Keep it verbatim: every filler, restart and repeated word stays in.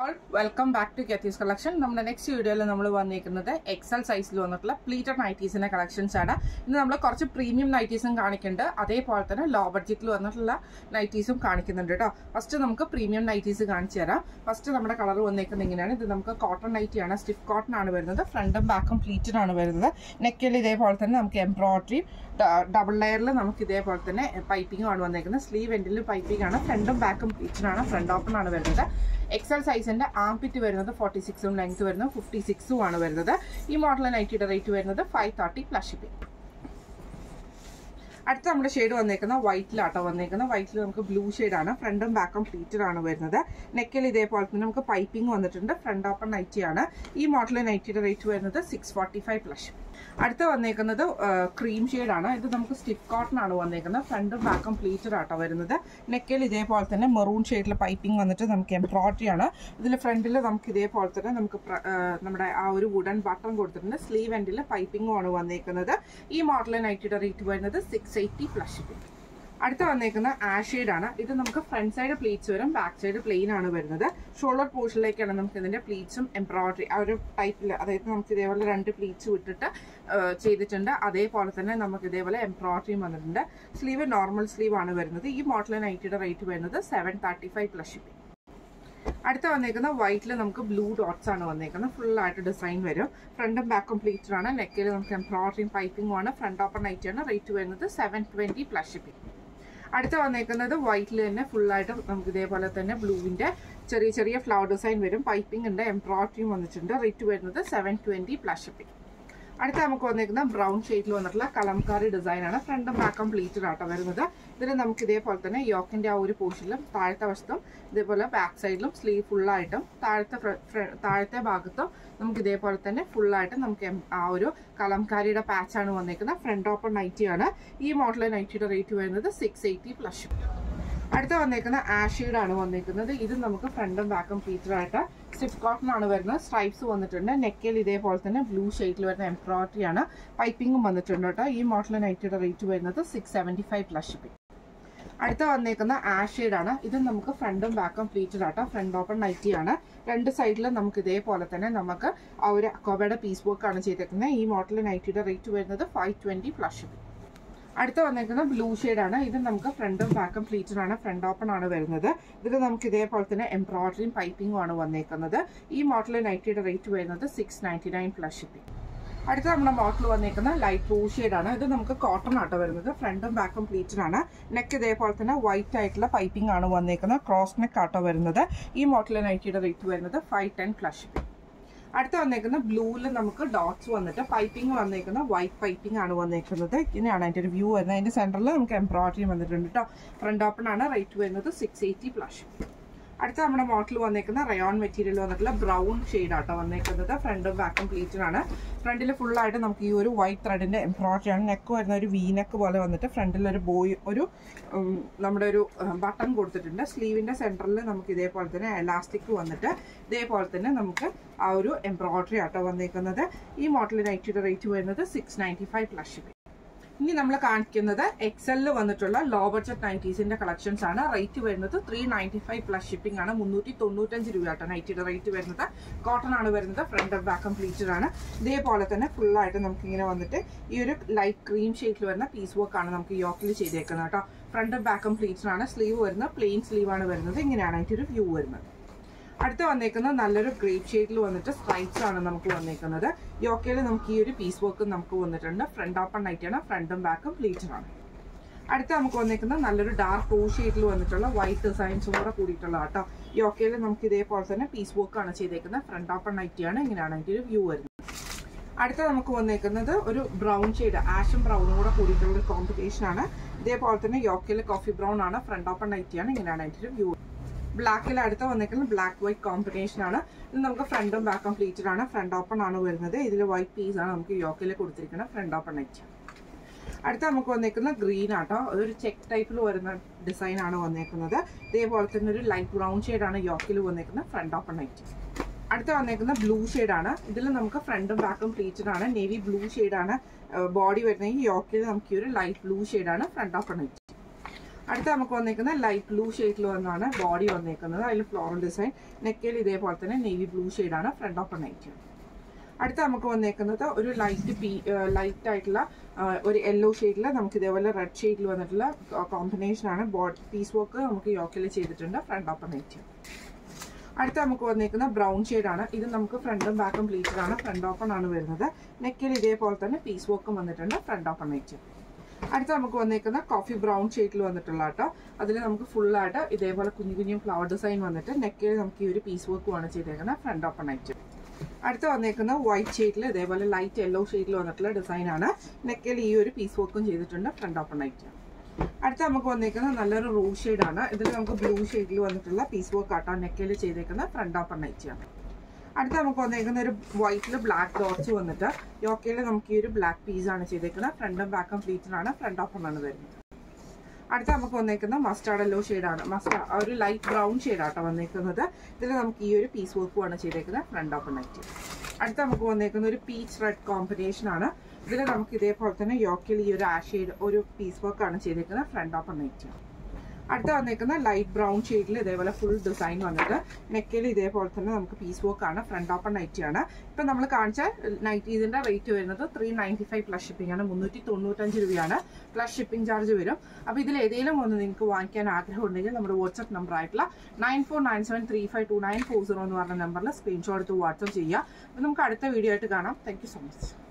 Welcome back to Kathy's collection. നമ്മുടെ next വീഡിയോയിൽ നമ്മൾ വന്നിരിക്കുന്നത് എക്സൽ സൈസിൽ വന്നിട്ടുള്ള പ്ലീറ്റഡ് നൈറ്റീസിന്റെ കളക്ഷൻസ് ആണ്. ഇന്ന് നമ്മൾ കുറച്ച് പ്രീമിയം നൈറ്റീസും കാണിക്കുന്നുണ്ട്, അതേപോലെ തന്നെ ലോ ബഡ്ജറ്റിൽ വന്നിട്ടുള്ള നൈറ്റീസും കാണിക്കുന്നുണ്ട് കേട്ടോ. ഫസ്റ്റ് നമുക്ക് പ്രീമിയം നൈറ്റീസ് കാണിച്ചു തരാം. ഫസ്റ്റ് നമ്മുടെ കളർ വന്നിരിക്കുന്നത് ഇങ്ങനെയാണ്. ഇത് നമുക്ക് കോട്ടൺ നൈറ്റിയാണ്, സ്റ്റിഫ് കോട്ടൺ ആണ് വരുന്നത്. ഫ്രണ്ടും ബാക്കും പ്ലീറ്റഡ് ആണ് വരുന്നത്. നെക്കിൽ ഇതേപോലെ തന്നെ നമുക്ക് എംബ്രോയിഡറി ഡബിൾ ലെയറിൽ നമുക്ക് ഇതേപോലെ തന്നെ പൈപ്പിംഗ് ആണ് വന്നിരിക്കുന്നത്. സ്ലീവ് എൻഡിൽ പൈപ്പിംഗ് ആണ്. ഫ്രണ്ടും ബാക്കും പ്ലീറ്റഡ് ആണ്. ഫ്രണ്ട് ഓപ്പൺ ആണ് വരുന്നത്. എക്സൽ സൈസിന്റെ ആംപിറ്റ് വരുന്നത് ഫോർട്ടി സിക്സും ലെങ്ത് വരുന്നത് ഫിഫ്റ്റി സിക്സും ആണ് വരുന്നത്. ഈ മോഡൽ നൈറ്റിയുടെ റേറ്റ് വരുന്നത് ഫൈവ് തേർട്ടി പ്ലസ് ഷിപ്പിംഗ്. അടുത്ത നമ്മുടെ ഷെയ്ഡ് വന്നേക്കുന്ന വൈറ്റിലാട്ടോ വന്നേക്കുന്നത്. വൈറ്റിൽ നമുക്ക് ബ്ലൂ ഷെയ്ഡാണ്. ഫ്രണ്ടും ബാക്കും പ്ലീറ്റഡ് ആണ് വരുന്നത്. നെക്കിൽ ഇതേപോലെ തന്നെ നമുക്ക് പൈപ്പിംഗ് വന്നിട്ടുണ്ട്. ഫ്രണ്ട് ഓപ്പൺ നൈറ്റിയാണ്. ഈ മോഡൽ നൈറ്റിയുടെ റേറ്റ് വരുന്നത് six forty five plus shipping. അടുത്ത വന്നേക്കുന്നത് ക്രീം ഷെയ്ഡാണ്. ഇത് നമുക്ക് സ്റ്റിഫ് കോട്ടൺ ആണ് വന്നേക്കുന്നത്. ഫ്രണ്ടും ബാക്കും പ്ലീറ്റഡ് ആട്ടോ വരുന്നത്. നെക്കിൽ ഇതേപോലെ തന്നെ മെറൂൺ ഷെയ്ഡിൽ പൈപ്പിംഗ് വന്നിട്ട് നമുക്ക് എംബ്രോയിഡറി ആണ്. ഇതിൽ ഫ്രണ്ടിൽ നമുക്ക് ഇതേപോലെ തന്നെ നമുക്ക് നമ്മുടെ ആ ഒരു വുഡൻ ബട്ടൺ കൊടുത്തിട്ടുണ്ട്. സ്ലീവ് എൻഡിൽ പൈപ്പിംഗും ആണ് വന്നേക്കുന്നത്. ഈ മോഡൽ നൈറ്റിയുടെ റേറ്റ് വരുന്നത് സിക്സ് എയ്റ്റി പ്ലസ് ഷിപ്പിംഗ്. അടുത്ത വന്നേക്കുന്ന ആഷ് ഷെയ്ഡാണ്. ഇത് നമുക്ക് ഫ്രണ്ട് സൈഡ് പ്ലീറ്റ്സ് വരും, ബാക്ക് സൈഡ് പ്ലെയിൻ ആണ് വരുന്നത്. ഷോൾഡർ പോർഷനിലേക്കാണ് നമുക്ക് ഇതിന്റെ പ്ലീറ്റ്സും എംബ്രോയിഡറി ആ ഒരു ടൈപ്പിൽ, അതായത് നമുക്ക് ഇതേപോലെ രണ്ട് പ്ലീറ്റ്സ് വിട്ടിട്ട് ചെയ്തിട്ടുണ്ട്. അതേപോലെ തന്നെ നമുക്ക് ഇതേപോലെ എംബ്രോയിഡറിയും വന്നിട്ടുണ്ട്. സ്ലീവ് നോർമൽ സ്ലീവ് ആണ് വരുന്നത്. ഈ മോഡൽ നൈറ്റിയുടെ റേറ്റ് വരുന്നത് seven thirty five plus shipping. അടുത്ത വന്നേക്കുന്ന വൈറ്റിൽ നമുക്ക് ബ്ലൂ ഡോട്ട്സ് ആണ് വന്നേക്കുന്നത്. ഫുൾ ആയിട്ട് ഡിസൈൻ വരും. ഫ്രണ്ടും ബാക്കും പ്ലീറ്റഡ് ആണ്. നെക്കിൽ നമുക്ക് എംബ്രോയിഡറിയും പൈപ്പിംഗും ആണ്. ഫ്രണ്ട് ഓപ്പൺ നൈറ്റിയാണ്. റേറ്റ് വരുന്നത് സെവൻ ട്വന്റി പ്ലസ് ഷിപ്പിംഗ്. അടുത്ത വന്നേക്കുന്നത് വൈറ്റിൽ തന്നെ ഫുള്ളായിട്ട് നമുക്ക് ഇതേപോലെ തന്നെ ബ്ലൂവിന്റെ ചെറിയ ചെറിയ ഫ്ലവർ ഡിസൈൻ വരും. പൈപ്പിംഗ് ഉണ്ട്, എംബ്രോയിഡറിയും വന്നിട്ടുണ്ട്. റേറ്റ് വരുന്നത് സെവൻ ട്വന്റി പ്ലസ് ഷിപ്പിംഗ്. അടുത്ത നമുക്ക് വന്നിരിക്കുന്ന ബ്രൗൺ ഷെയ്ഡിൽ വന്നിട്ടുള്ള കലംകാരി ഡിസൈൻ ആണ്. ഫ്രണ്ടും ബാക്കും പ്ലീറ്റഡ് ആട്ടോ വരുന്നത്. ഇതിൽ നമുക്ക് ഇതേപോലെ തന്നെ യോക്കിന്റെ ആ ഒരു പോർഷനിലും താഴത്തെ വശത്തും ഇതേപോലെ ബാക്ക് സൈഡിലും സ്ലീവ് ഫുള്ളായിട്ടും താഴത്തെ താഴത്തെ ഭാഗത്തും നമുക്ക് ഇതേപോലെ തന്നെ ഫുള്ളായിട്ട് നമുക്ക് ആ ഒരു കലംകാരിയുടെ പാച്ചാണ് വന്നിരിക്കുന്നത്. ഫ്രണ്ട് ഓപ്പൺ നൈറ്റിയാണ്. ഈ മോഡൽ നൈറ്റിയുടെ റേറ്റ് വരുന്നത് സിക്സ് എയ്റ്റി പ്ലസ്. അടുത്ത വന്നേക്കുന്ന ആഷ് ആണ് വന്നിരിക്കുന്നത്. ഇത് നമുക്ക് ഫ്രണ്ടും ബാക്കും പ്ലീറ്റഡ് ആയിട്ട് സ്റ്റിഫ് കോട്ടൺ ആണ് വരുന്നത്. സ്ട്രൈപ്സ് വന്നിട്ടുണ്ട്. നെക്കിൽ ഇതേപോലെ തന്നെ ബ്ലൂ ഷെയ്ഡിൽ വരുന്ന എംബ്രോയിഡറി ആണ്. പൈപ്പിംഗും വന്നിട്ടുണ്ട് കേട്ടോ. ഈ മോഡൽ നൈറ്റിയുടെ റേറ്റ് വരുന്നത് six seventy five plus shipping. അടുത്ത വന്നേക്കുന്ന ആഷ് ആണ്. ഇത് നമുക്ക് ഫ്രണ്ടും ബാക്കും പ്ലീറ്റഡ് ആട്ടോ. ഫ്രണ്ട് ഓപ്പൺ നൈറ്റിയാണ്. രണ്ട് സൈഡിലും നമുക്ക് ഇതേപോലെ തന്നെ നമുക്ക് ആ ഒരു അക്കോബയുടെ പീസ് വർക്ക് ആണ് ചെയ്തേക്കുന്നത്. ഈ മോഡൽ നൈറ്റിയുടെ റേറ്റ് വരുന്നത് ഫൈവ് ട്വന്റി പ്ലസ് ഷിപ്പിംഗ്. അടുത്ത വന്നേക്കുന്ന ബ്ലൂ ഷെയ്ഡാണ്. ഇത് നമുക്ക് ഫ്രണ്ടും ബാക്കും പ്ലീറ്റഡ് ആണ്. ഫ്രണ്ട് ഓപ്പൺ ആണ് വരുന്നത്. ഇതിൽ നമുക്ക് ഇതേപോലെ തന്നെ എംബ്രോയിഡറിയും പൈപ്പിംഗും ആണ് വന്നേക്കുന്നത്. ഈ മോഡൽ നൈറ്റിയുടെ റേറ്റ് വരുന്നത് six ninety nine plus shipping. അടുത്ത നമ്മുടെ മോഡൽ വന്നേക്കുന്ന ലൈറ്റ് ബ്ലൂ ഷെയ്ഡാണ്. ഇത് നമുക്ക് കോട്ടൺ ആട്ടോ വരുന്നത്. ഫ്രണ്ടും ബാക്കും പ്ലീറ്റഡ് ആണ്. നെക്ക് ഇതേപോലെ തന്നെ വൈറ്റ് ആയിട്ടുള്ള പൈപ്പിംഗ് ആണ് വന്നേക്കുന്നത്. ക്രോസ് നെക്ക് ആട്ടോ വരുന്നത്. ഈ മോഡൽ നൈറ്റിയുടെ റേറ്റ് വരുന്നത് ഫൈവ് ടെൻ പ്ലസ് ഷിപ്പിംഗ്. അടുത്ത വന്നേക്കുന്ന ബ്ലൂവിൽ നമുക്ക് ഡോട്ട്സ് വന്നിട്ട് പൈപ്പിംഗ് വന്നേക്കുന്ന വൈറ്റ് പൈപ്പിംഗ് ആണ് വന്നേക്കുന്നത്. ഇങ്ങനെയാണ് അതിന്റെ ഒരു വ്യൂ വരുന്നത്. അതിന്റെ സെന്ററിൽ നമുക്ക് എംബ്രോയിഡറി വന്നിട്ടുണ്ട് കേട്ടോ. ഫ്രണ്ട് ഓപ്പൺ ആണ്. റേറ്റ് വരുന്നത് സിക്സ് എയ്റ്റി പ്ലസ്. അടുത്ത നമ്മുടെ മോഡൽ വന്നേക്കുന്ന റയോൺ മെറ്റീരിയൽ വന്നിട്ടുള്ള ബ്രൗൺ ഷെയ്ഡ് ആട്ടോ വന്നേക്കുന്നത്. ഫ്രണ്ടും ബാക്കും പ്ലീറ്റഡ് ആണ്. ഫ്രണ്ടിൽ ഫുള്ളായിട്ട് നമുക്ക് ഈ ഒരു വൈറ്റ് ത്രെഡിന്റെ എംബ്രോയിഡറി ആണ്. നെക്ക് വരുന്ന ഒരു വി നെക്ക് പോലെ വന്നിട്ട് ഫ്രണ്ടിൽ ഒരു ബോയ് ഒരു നമ്മുടെ ഒരു ബട്ടൺ കൊടുത്തിട്ടുണ്ട്. സ്ലീവിന്റെ സെന്ററിൽ നമുക്ക് ഇതേപോലെ തന്നെ എലാസ്റ്റിക് വന്നിട്ട് ഇതേപോലെ തന്നെ നമുക്ക് ആ ഒരു എംബ്രോയിഡറി ആട്ടോ വന്നേക്കുന്നത്. ഈ മോഡൽ നൈറ്റിയുടെ റേറ്റ് വരുന്നത് six ninety five plus shipping. ഇനി നമ്മൾ കാണിക്കുന്നത് എക്സലിൽ വന്നിട്ടുള്ള ലോ ബഡ്ജറ്റ് നൈറ്റീസിന്റെ കളക്ഷൻസ് ആണ്. റേറ്റ് വരുന്നത് three ninety five plus shipping ആണ്. മുന്നൂറ്റി തൊണ്ണൂറ്റഞ്ച് രൂപയാട്ടോ നൈറ്റിയുടെ റേറ്റ് വരുന്നത്. കോട്ടൺ ആണ് വരുന്നത്. ഫ്രണ്ട് ബാക്കും പ്ലീറ്റഡ് ആണ്. ഇതേപോലെ തന്നെ ഫുള്ളായിട്ട് നമുക്ക് ഇങ്ങനെ വന്നിട്ട് ഈ ഒരു ലൈറ്റ് ക്രീം ഷെയ്ഡിൽ വരുന്ന പീസ് വർക്ക് ആണ് നമുക്ക് യോക്കിൽ ചെയ്തേക്കുന്നത് കേട്ടോ. ഫ്രണ്ട് ബാക്കും പ്ലീറ്റഡ് ആണ്. സ്ലീവ് വരുന്നത് പ്ലെയിൻ സ്ലീവ് ആണ് വരുന്നത്. ഇങ്ങനെയാണ് അതിന്റെ ഒരു വ്യൂ വരുന്നത്. അടുത്ത വന്നേക്കുന്ന നല്ലൊരു ഗ്രേപ്പ് ഷെയ്ഡിൽ വന്നിട്ട് സ്ട്രൈപ്സ് ആണ് നമുക്ക് വന്നേക്കുന്നത്. യോക്കയിൽ നമുക്ക് ഈ ഒരു പീസ് വർക്ക് നമുക്ക് വന്നിട്ടുണ്ട്. ഫ്രണ്ട് ഓപ്പൺ നൈറ്റാണ്. ഫ്രണ്ടും ബാക്കും പ്ലീറ്റഡ് ആണ്. അടുത്ത നമുക്ക് വന്നേക്കുന്ന നല്ലൊരു ഡാർക്ക് ബ്ലൂ ഷെയ്ഡിൽ വന്നിട്ടുള്ള വൈറ്റ് ഡിസൈൻസും കൂടെ കൂടിയിട്ടുള്ള കേട്ടോ. യോക്കയിൽ നമുക്ക് ഇതേപോലെ തന്നെ പീസ് വർക്ക് ആണ് ചെയ്തേക്കുന്നത്. ഫ്രണ്ട് ഓപ്പൺ നൈറ്റിയാണ്. ഇങ്ങനെയാണ് അതിന്റെ ഒരു വ്യൂ വരുന്നത്. അടുത്ത നമുക്ക് വന്നേക്കുന്നത് ഒരു ബ്രൗൺ ഷെയ്ഡ്, ആഷും ബ്രൗണും കൂടെ കൂടിയിട്ടുള്ള ഒരു കോമ്പിനേഷൻ ആണ്. ഇതേപോലെ തന്നെ യോക്കയിൽ കോഫി ബ്രൗൺ ആണ്. ഫ്രണ്ട് ഓപ്പൺ നൈറ്റിയാണ്. ഇങ്ങനെയാണ് അതിന്റെ ഒരു വ്യൂ. ബ്ലാക്കിൽ അടുത്ത വന്നിരിക്കുന്നത് ബ്ലാക്ക് വൈറ്റ് കോമ്പിനേഷൻ ആണ്. ഇത് നമുക്ക് ഫ്രണ്ടും ബാക്കും പ്ലീറ്റഡ് ആണ്. ഫ്രണ്ട് ഓപ്പൺ ആണ് വരുന്നത്. ഇതിൽ വൈറ്റ് പീസ് ആണ് നമുക്ക് യോക്കിൽ കൊടുത്തിരിക്കുന്നത്. Front open night. അടുത്ത നമുക്ക് വന്നേക്കുന്ന ഗ്രീൻ ആട്ടോ. അതൊരു ചെക്ക് ടൈപ്പിൽ വരുന്ന ഡിസൈൻ ആണ് വന്നേക്കുന്നത്. ഇതേപോലെ തന്നെ ഒരു ലൈറ്റ് ബ്രൗൺ ഷെയ്ഡ് ആണ് യോക്കിൽ വന്നേക്കുന്നത്. Front open night. അടുത്ത വന്നേക്കുന്ന ബ്ലൂ ഷെയ്ഡ് ആണ്. ഇതിൽ നമുക്ക് ഫ്രണ്ടും ബാക്കും പ്ലീറ്റഡ് ആണ്. നേവി ബ്ലൂ ഷെയ്ഡ് ആണ് ബോഡി വരുന്നത്. യോക്കിൽ നമുക്ക് ഈ ഒരു ലൈറ്റ് ബ്ലൂ ഷെയ്ഡ് ആണ്. Front open night. അടുത്ത നമുക്ക് വന്നേക്കുന്നത് ലൈറ്റ് ബ്ലൂ ഷെയ്ഡിൽ വന്നാണ് ബോഡി വന്നേക്കുന്നത്. അതിൽ ഫ്ലോറൽ ഡിസൈൻ, നെക്കിൽ ഇതേപോലെ തന്നെ നേവി ബ്ലൂ ഷെയ്ഡാണ് ഫ്രണ്ട് ഓപ്പൺ നൈറ്റ്. അടുത്ത നമുക്ക് വന്നേക്കുന്നത് ഒരു ലൈറ്റ് പീ ലൈറ്റ് ആയിട്ടുള്ള ഒരു യെല്ലോ ഷെയ്ഡിൽ നമുക്ക് ഇതേപോലെ റെഡ് ഷെയ്ഡിൽ വന്നിട്ടുള്ള കോമ്പിനേഷനാണ്. ബോഡി പീസ് വർക്ക് നമുക്ക് യോക്കിൽ ചെയ്തിട്ടുണ്ട് ഫ്രണ്ട് ഓപ്പൺ നൈറ്റ്. അടുത്ത നമുക്ക് വന്നേക്കുന്ന ബ്രൗൺ ഷെയ്ഡാണ്. ഇത് നമുക്ക് ഫ്രണ്ടും ബാക്കും പ്ലീറ്റഡാണ്, ഫ്രണ്ട് ഓപ്പൺ ആണ് വരുന്നത്. നെക്കിൽ ഇതേപോലെ തന്നെ പീസ് വർക്കും വന്നിട്ടുണ്ട് ഫ്രണ്ട് ഓപ്പൺ നൈറ്റ്. അടുത്ത നമുക്ക് വന്നേക്കുന്ന കോഫി ബ്രൗൺ ഷെയ്ഡിൽ വന്നിട്ടുള്ള കേട്ടോ. അതിൽ നമുക്ക് ഫുള്ളായിട്ട് ഇതേപോലെ കുഞ്ഞു കുഞ്ഞു ഫ്ലവർ ഡിസൈൻ വന്നിട്ട് നെക്കിൽ നമുക്ക് ഈ ഒരു പീസ് വർക്കുമാണ് ചെയ്തേക്കുന്നത് ഫ്രണ്ട് ഓപ്പൺ നൈറ്റ്. അടുത്ത വന്നേക്കുന്ന വൈറ്റ് ഷെയ്ഡിൽ ഇതേപോലെ ലൈറ്റ് യെല്ലോ ഷെയ്ഡിൽ വന്നിട്ടുള്ള ഡിസൈനാണ്. നെക്കിൽ ഈ ഒരു പീസ് വർക്കും ചെയ്തിട്ടുണ്ട് ഫ്രണ്ട് ഓപ്പൺ നൈറ്റ്. അടുത്ത നമുക്ക് വന്നേക്കുന്നത് നല്ലൊരു റോസ് ഷെയ്ഡാണ്. ഇതിൽ നമുക്ക് ബ്ലൂ ഷെയ്ഡിൽ വന്നിട്ടുള്ള പീസ് വർക്ക് ആട്ടോ നെക്കിൽ ചെയ്തേക്കുന്ന ഫ്രണ്ട് ഓപ്പൺ നൈറ്റ് ആണ്. അടുത്ത നമുക്ക് വന്നേക്കുന്ന ഒരു വൈറ്റിൽ ബ്ലാക്ക് ഡോട്ട്സ് വന്നിട്ട് യോക്കയിൽ നമുക്ക് ഈ ഒരു ബ്ലാക്ക് പീസാണ് ചെയ്തേക്കുന്നത്. ഫ്രണ്ടും ബാക്കും പ്ലീറ്റഡാണ്, ഫ്രണ്ട് ഓപ്പൺ ആണ് വരുന്നത്. അടുത്ത നമുക്ക് വന്നേക്കുന്ന മസ്റ്റാർഡ് യെല്ലോ ഷെയ്ഡാണ്. മസ്റ്റാർഡ് ഒരു ലൈറ്റ് ബ്രൗൺ ഷെയ്ഡാട്ടോ വന്നേക്കുന്നത്. ഇതിൽ നമുക്ക് ഈ ഒരു പീസ് വർക്കുമാണ് ചെയ്തേക്കുന്നത് ഫ്രണ്ട് ഓപ്പൺ നൈറ്റ്. അടുത്ത നമുക്ക് വന്നേക്കുന്ന ഒരു പീച്ച് റെഡ് കോമ്പിനേഷൻ ആണ്. ഇതിൽ നമുക്ക് ഇതേപോലെ തന്നെ യോക്കിൽ ഈ ഒരു ആഷ് ഷെയ്ഡ് ഒരു പീസ് വർക്കാണ് ചെയ്തേക്കുന്നത് ഫ്രണ്ട് ഓപ്പൺ നൈറ്റ്. അടുത്ത വന്നേക്കുന്ന ലൈറ്റ് ബ്രൗൺ ഷെയ്ഡിൽ ഇതേപോലെ ഫുൾ ഡിസൈൻ വന്നിട്ട് നെക്കിൽ ഇതേപോലെ തന്നെ നമുക്ക് പീസ് വർക്ക് ആണ്, ഫ്രണ്ട് ഓപ്പൺ നൈറ്റ് ആണ്. ഇപ്പം നമ്മൾ കാണിച്ച നൈറ്റ് ഇതിന്റെ റേറ്റ് വരുന്നത് three ninety five plus shipping ആണ്. മുന്നൂറ്റി തൊണ്ണൂറ്റഞ്ച് രൂപയാണ് പ്ലസ് ഷിപ്പിംഗ് ചാർജ് വരും. അപ്പോൾ ഇതിൽ ഏതെങ്കിലും ഒന്ന് നിങ്ങൾക്ക് വാങ്ങിക്കാൻ ആഗ്രഹം ഉണ്ടെങ്കിൽ നമ്മുടെ വാട്സ്ആപ്പ് നമ്പർ ആയിട്ടുള്ള nine four nine seven three five two nine four zero എന്ന് പറഞ്ഞ നമ്പറിൽ സ്ക്രീൻഷോട്ട് എടുത്ത് വാട്സ്ആപ്പ് ചെയ്യുക. അപ്പോൾ നമുക്ക് അടുത്ത വീഡിയോ ആയിട്ട് കാണാം. Thank you so much.